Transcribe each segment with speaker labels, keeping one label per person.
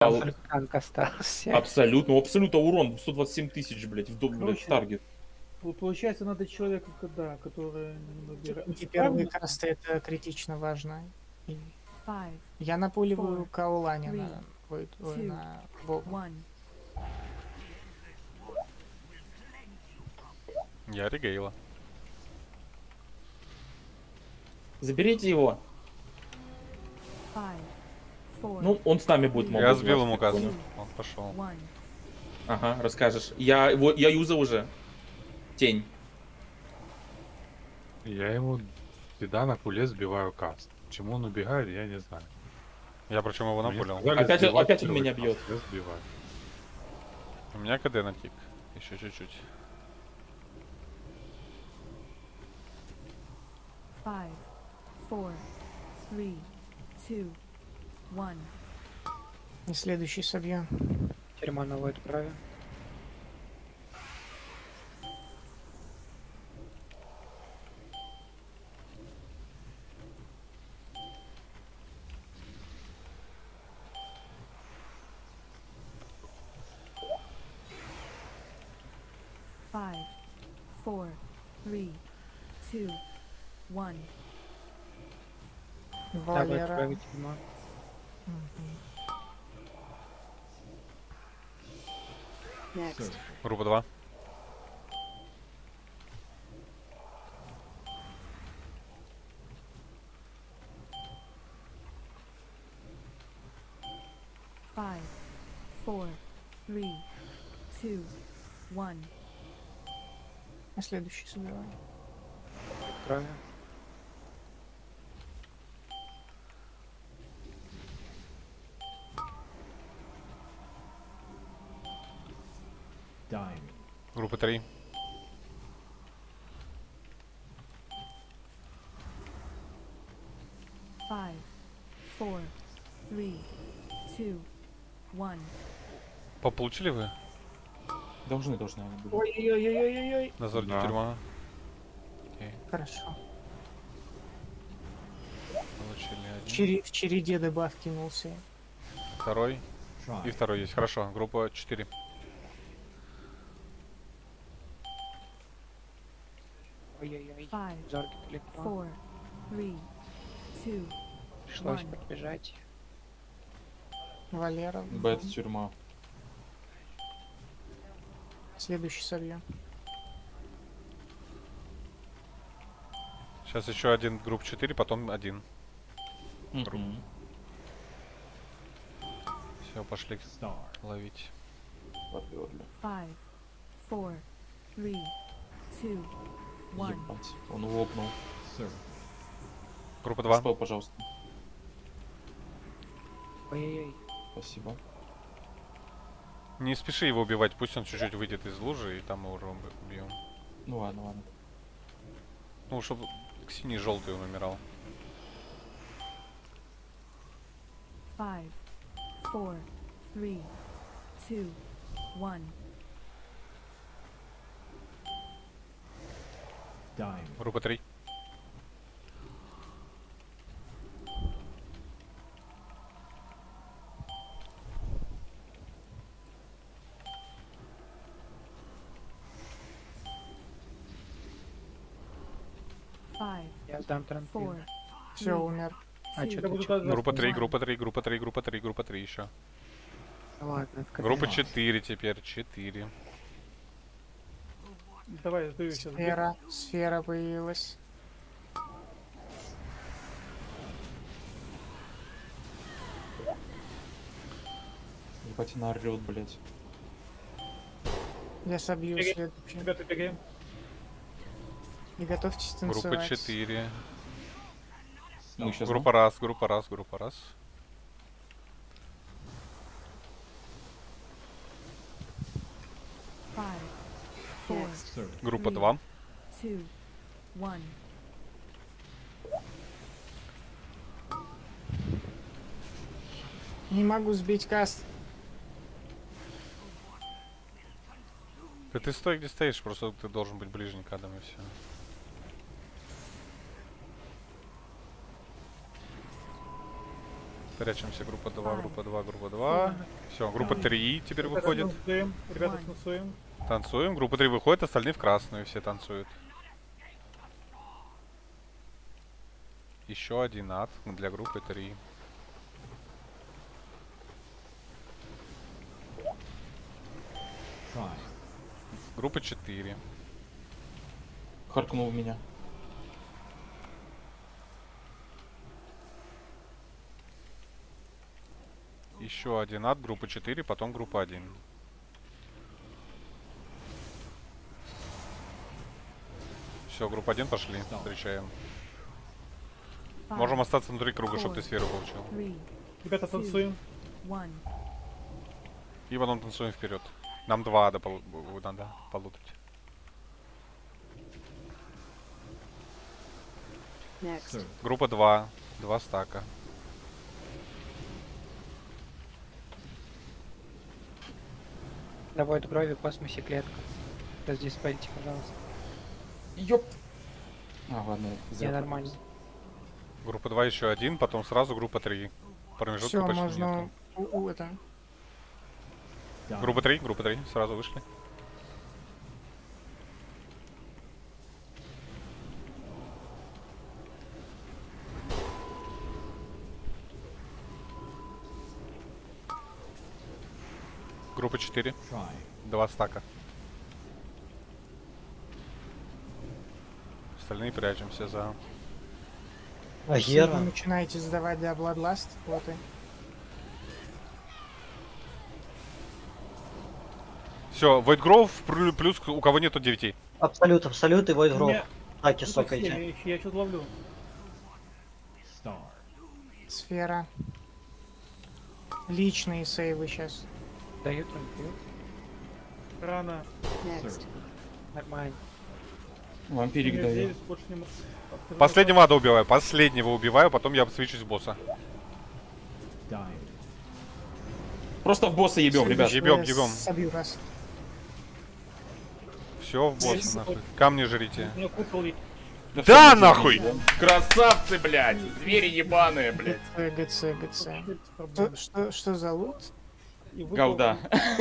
Speaker 1: Там только танк остался.
Speaker 2: Абсолютно, абсолютно урон 127 тысяч, блядь, блядь, в
Speaker 3: Короче,
Speaker 2: таргет.
Speaker 3: получается, надо человека, да, который не набирает.
Speaker 1: Эти первые касты это критично важно. И я напуливаю Каулани на Богу.
Speaker 4: Я регейла.
Speaker 2: Заберите его. Ну, он с нами будет,
Speaker 4: Я
Speaker 2: мобы
Speaker 4: сбил
Speaker 2: звать,
Speaker 4: ему
Speaker 2: я
Speaker 4: каст.
Speaker 2: понял.
Speaker 4: Он пошел.
Speaker 2: Ага, расскажешь. Я юза уже. Тень.
Speaker 5: Я ему всегда на пуле сбиваю каст. Почему он убегает, я не знаю.
Speaker 4: Я причем его
Speaker 5: Мне
Speaker 4: напулил.
Speaker 5: сказали
Speaker 2: Опять
Speaker 5: сбивать
Speaker 2: он
Speaker 5: первый
Speaker 2: меня
Speaker 5: каст,
Speaker 2: бьет.
Speaker 5: Я сбиваю.
Speaker 4: У меня КД на тик. Еще чуть-чуть.
Speaker 6: 5, 4, 3, 2, 1.
Speaker 1: И следующий собьем.
Speaker 7: Тюрьма новую отправим.
Speaker 6: Five, 4, 3, 2, 1.
Speaker 7: Давай
Speaker 1: Валера.
Speaker 7: отправить тюрьма.
Speaker 6: Next.
Speaker 4: Группа 2.
Speaker 6: Five, 4, 3, 2, 1.
Speaker 1: На следующий собиваем.
Speaker 7: Отправим.
Speaker 4: Группа 3.
Speaker 6: Five, 4, 3, 2, 1.
Speaker 4: Получили вы?
Speaker 2: Должны.
Speaker 1: Ой-ой-ой-ой-ой-ой.
Speaker 4: Назор
Speaker 5: Да.
Speaker 4: тюрьма. Окей.
Speaker 1: Хорошо.
Speaker 4: Получили один.
Speaker 1: В череде дебаф кинулся.
Speaker 4: Второй. И второй есть. Хорошо. Группа 4.
Speaker 7: Ой-ой-ой.
Speaker 6: Five,
Speaker 7: Зорги далеко.
Speaker 6: 4, 3, 2,
Speaker 7: Пришлось
Speaker 6: one.
Speaker 7: подбежать.
Speaker 1: Валера.
Speaker 2: Бэт тюрьма.
Speaker 1: Следующий собьем.
Speaker 4: Сейчас еще один групп 4, потом один.
Speaker 2: Мгм.
Speaker 4: Все, пошли ловить.
Speaker 2: Поперли.
Speaker 6: Five, 4, 3, 2, 1.
Speaker 2: Ебать, он лопнул.
Speaker 4: Группа 2.
Speaker 2: Спел, пожалуйста.
Speaker 7: Ой-ой-ой.
Speaker 2: Спасибо.
Speaker 4: Не спеши его убивать, пусть он чуть-чуть выйдет из лужи, и там мы уже убьем.
Speaker 2: Ну ладно.
Speaker 4: Ну, чтобы синий-желтый он умирал.
Speaker 6: Five, 4, 3, 2, 1.
Speaker 4: Группа 3.
Speaker 6: Five,
Speaker 7: Я сдам трамплин.
Speaker 6: 4,
Speaker 1: Все, умер.
Speaker 7: А что
Speaker 3: Я
Speaker 7: ты
Speaker 3: буду
Speaker 7: чё?
Speaker 3: так
Speaker 4: Группа
Speaker 3: вас
Speaker 4: 3,
Speaker 3: понимать.
Speaker 4: группа 3, группа 3, группа 3, группа 3 еще.
Speaker 7: Ладно, в
Speaker 4: Группа 4 теперь, 4.
Speaker 3: Давай, я сдаю сейчас.
Speaker 1: Сфера появилась.
Speaker 2: Ебать, она орёт, блядь.
Speaker 1: Я собью
Speaker 3: Беги.
Speaker 1: следующий.
Speaker 3: Ребята, бегаем.
Speaker 1: И готовьтесь танцевать.
Speaker 4: Группа 4.
Speaker 2: Мы сейчас.
Speaker 4: Группа раз, группа раз, группа раз.
Speaker 6: five, 4,
Speaker 4: Группа
Speaker 6: Three.
Speaker 4: 2.
Speaker 6: 2, 1.
Speaker 1: Не могу сбить каст.
Speaker 4: Да ты стой, где стоишь, просто ты должен быть ближе к Адаму и все. Прячемся, группа 2, группа 2, группа 2. Все, группа 3 теперь выходит.
Speaker 3: Танцуем, ребята, танцуем.
Speaker 4: Танцуем, группа 3 выходит, остальные в красную все танцуют. Еще один ад для группы 3. Группа 4.
Speaker 2: Харкнул в меня.
Speaker 4: Еще один ад, группа 4, потом группа 1. Все, группа 1 пошли, встречаем. Можем остаться внутри круга, чтобы ты сферу получил.
Speaker 6: 3,
Speaker 3: Ребята, танцуем.
Speaker 6: 1.
Speaker 4: И потом танцуем вперед. Нам 2 ада надо полутать.
Speaker 7: Next.
Speaker 4: Группа 2, 2 стака.
Speaker 7: Давай крови, космосе, клетка. Раздиспельте, пожалуйста.
Speaker 2: Ёп. А, ладно,
Speaker 7: Не,
Speaker 2: зря.
Speaker 7: нормально.
Speaker 4: Группа 2 еще один, потом сразу группа 3. Промежутка
Speaker 1: Все,
Speaker 4: почти
Speaker 1: можно
Speaker 4: нету.
Speaker 1: это.
Speaker 4: Группа 3, сразу вышли. Группа 4. 2 стака. Остальные прячемся за...
Speaker 1: Если вы начинаете сдавать для Bloodlust, вот и.
Speaker 4: Все, Void Grove плюс у кого нету 9.
Speaker 8: Абсолют, абсолют и Void Grove.
Speaker 3: Меня-
Speaker 8: Таки,
Speaker 3: Ну,
Speaker 8: сокайте.
Speaker 3: я что-то ловлю.
Speaker 1: Сфера. Личные сейвы сейчас.
Speaker 7: Дают трампу.
Speaker 3: Рано.
Speaker 7: Next. Нормально.
Speaker 2: Вампирик
Speaker 3: Меня
Speaker 2: даю.
Speaker 3: здесь больше не мо-
Speaker 4: Последнего ада убиваю, последнего убиваю, потом я свечусь в босса.
Speaker 2: Просто в босса ебем, ребят.
Speaker 4: Ебем,
Speaker 1: Я
Speaker 4: ебем.
Speaker 1: Собью вас.
Speaker 4: Все в босса, нахуй. Камни жрите.
Speaker 3: У меня купол есть.
Speaker 4: Да
Speaker 2: всё,
Speaker 4: нахуй!
Speaker 2: Красавцы, блядь! Звери ебаные, блядь.
Speaker 1: ГЦ.
Speaker 3: Проблема.
Speaker 1: Что за лут?
Speaker 3: И выпал-
Speaker 2: Галда.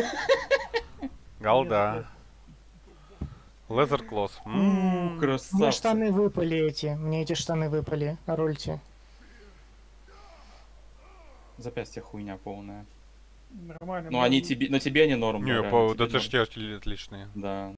Speaker 4: Галда. Лезер Клосс.
Speaker 1: Мне
Speaker 2: Красавцы.
Speaker 1: штаны выпали эти. Мне эти штаны выпали. Рольте.
Speaker 2: Запястье хуйня полная.
Speaker 3: Нормально.
Speaker 2: Ну они тебе, на тебе они норм.
Speaker 4: Не,
Speaker 2: реально,
Speaker 4: по
Speaker 2: тебе
Speaker 4: ДТшки
Speaker 2: норм.
Speaker 4: отличные.
Speaker 2: Да.